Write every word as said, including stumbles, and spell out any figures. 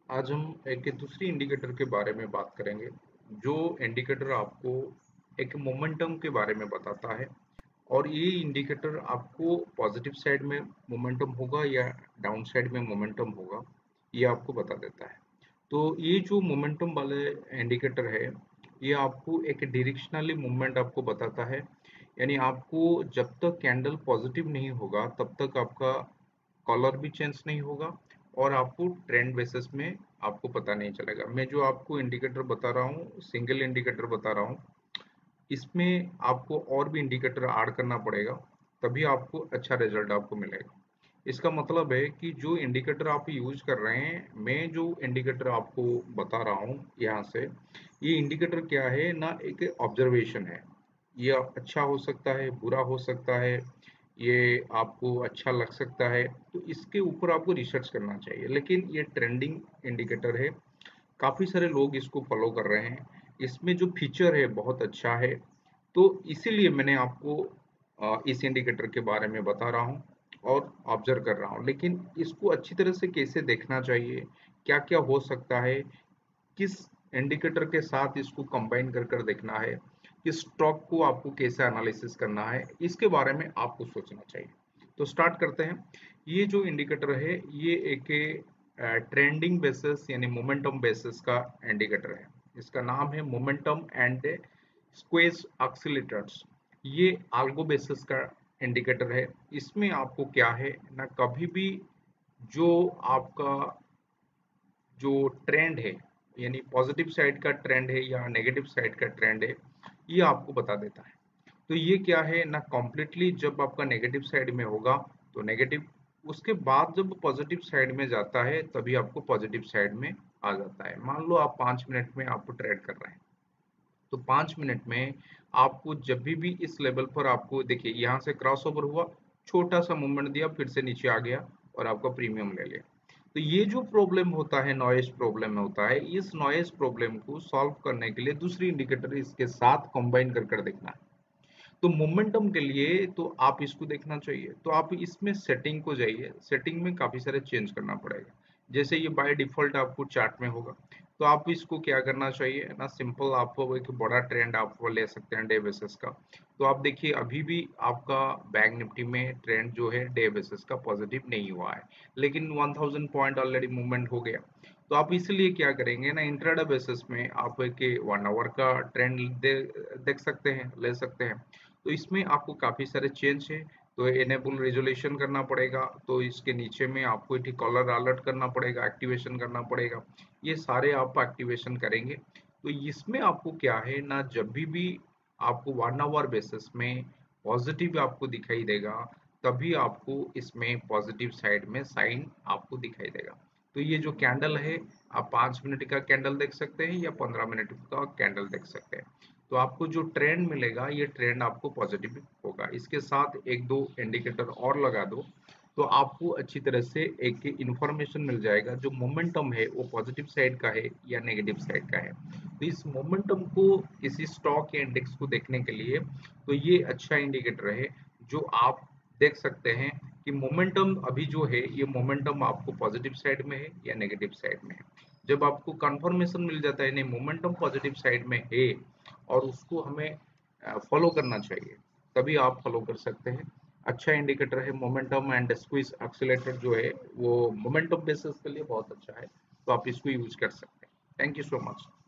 आज हम एक दूसरी इंडिकेटर के बारे में बात करेंगे, जो इंडिकेटर आपको एक मोमेंटम के बारे में बताता है। और ये इंडिकेटर आपको पॉजिटिव साइड में मोमेंटम होगा या डाउन साइड में मोमेंटम होगा, ये आपको बता देता है। तो ये जो मोमेंटम वाले इंडिकेटर है, ये आपको एक डायरेक्शनली मूवमेंट आपको बताता है। यानी आपको जब तक कैंडल पॉजिटिव नहीं होगा तब तक आपका कलर भी चेंज नहीं होगा और आपको ट्रेंड बेसिस में आपको पता नहीं चलेगा। मैं जो आपको इंडिकेटर बता रहा हूँ, सिंगल इंडिकेटर बता रहा हूँ, इसमें आपको और भी इंडिकेटर ऐड करना पड़ेगा, तभी आपको अच्छा रिजल्ट आपको मिलेगा। इसका मतलब है कि जो इंडिकेटर आप यूज कर रहे हैं, मैं जो इंडिकेटर आपको बता रहा हूँ यहाँ से, ये इंडिकेटर क्या है ना, एक ऑब्जर्वेशन है। ये अच्छा हो सकता है, बुरा हो सकता है, ये आपको अच्छा लग सकता है, तो इसके ऊपर आपको रिसर्च करना चाहिए। लेकिन ये ट्रेंडिंग इंडिकेटर है, काफ़ी सारे लोग इसको फॉलो कर रहे हैं। इसमें जो फीचर है बहुत अच्छा है, तो इसीलिए मैंने आपको अ, इस इंडिकेटर के बारे में बता रहा हूँ और ऑब्जर्व कर रहा हूँ। लेकिन इसको अच्छी तरह से कैसे देखना चाहिए, क्या क्या हो सकता है, किस इंडिकेटर के साथ इसको कंबाइन कर कर देखना है, किस स्टॉक को आपको कैसे एनालिसिस करना है, इसके बारे में आपको सोचना चाहिए। तो स्टार्ट करते हैं। ये जो इंडिकेटर है, ये एक ट्रेंडिंग बेसिस यानी मोमेंटम बेसिस का इंडिकेटर है। इसका नाम है मोमेंटम एंड स्क्वेज ऑक्सीलेटर्स। ये आल्गो बेसिस का इंडिकेटर है। इसमें आपको क्या है ना, कभी भी जो आपका जो ट्रेंड है, यानी पॉजिटिव साइड का ट्रेंड है या नेगेटिव साइड का ट्रेंड है, ये आपको बता देता है। तो ये क्या है ना, कॉम्प्लीटली जब आपका नेगेटिव साइड में होगा तो नेगेटिव, उसके बाद जब पॉजिटिव साइड में जाता है तभी आपको पॉजिटिव साइड में आ जाता है। मान लो आप पाँच मिनट में आपको ट्रेड कर रहे हैं, तो पाँच मिनट में आपको जब भी भी इस लेवल पर आपको देखिए, यहाँ से क्रॉस ओवर हुआ, छोटा सा मूवमेंट दिया, फिर से नीचे आ गया और आपका प्रीमियम ले लिया। तो ये जो प्रॉब्लम होता है, नॉइज प्रॉब्लम होता है, इस नॉइज प्रॉब्लम को सॉल्व करने के लिए दूसरी इंडिकेटर इसके साथ कंबाइन कर कर देखना है। तो मोमेंटम के लिए तो आप इसको देखना चाहिए, तो आप इसमें सेटिंग को जाइए। सेटिंग में काफी सारे चेंज करना पड़ेगा। जैसे ये बाय डिफॉल्ट आपको चार्ट में होगा, तो आप इसको क्या करना चाहिए ना, सिंपल आप एक बड़ा ट्रेंड आप ले सकते हैं डे बेसिस का। तो आप देखिए, अभी भी आपका बैंक निफ्टी में ट्रेंड जो है डे बेसिस का पॉजिटिव नहीं हुआ है, लेकिन one thousand point already movement हो गया। तो आप इसलिए क्या करेंगे ना, इंट्राडे बेसिस में आप एक वन आवर का ट्रेंड दे, देख सकते हैं, ले सकते हैं। तो इसमें आपको काफ़ी सारे चेंज है। तो एनेबल रेजोल्यूशन करना पड़ेगा, तो इसके नीचे में आपको एक कॉलर अलर्ट करना पड़ेगा, एक्टिवेशन करना पड़ेगा। ये सारे आप एक्टिवेशन करेंगे। तो इसमें आपको क्या है ना, जब भी भी आपको वन आवर बेसिस में पॉजिटिव आपको दिखाई देगा, तभी आपको इसमें पॉजिटिव साइड में साइन आपको दिखाई देगा। तो ये जो कैंडल है, आप पाँच मिनट का कैंडल देख सकते हैं या पंद्रह मिनट का कैंडल देख सकते हैं। तो आपको जो ट्रेंड मिलेगा, ये ट्रेंड आपको पॉजिटिव होगा। इसके साथ एक दो इंडिकेटर और लगा दो, तो आपको अच्छी तरह से एक इंफॉर्मेशन मिल जाएगा जो मोमेंटम है वो पॉजिटिव साइड का है या नेगेटिव साइड का है। तो इस मोमेंटम को किसी स्टॉक या इंडेक्स को देखने के लिए, तो ये अच्छा इंडिकेटर है जो आप देख सकते हैं कि मोमेंटम अभी जो है, ये मोमेंटम आपको पॉजिटिव साइड में है या नेगेटिव साइड में है। जब आपको कंफर्मेशन मिल जाता है नहीं, मोमेंटम पॉजिटिव साइड में है और उसको हमें फॉलो करना चाहिए, तभी आप फॉलो कर सकते हैं। अच्छा इंडिकेटर है मोमेंटम एंड स्क्वीज एक्सीलेटर जो है, वो मोमेंटम बेसिस के लिए बहुत अच्छा है, तो आप इसको यूज कर सकते हैं। Thank you so much.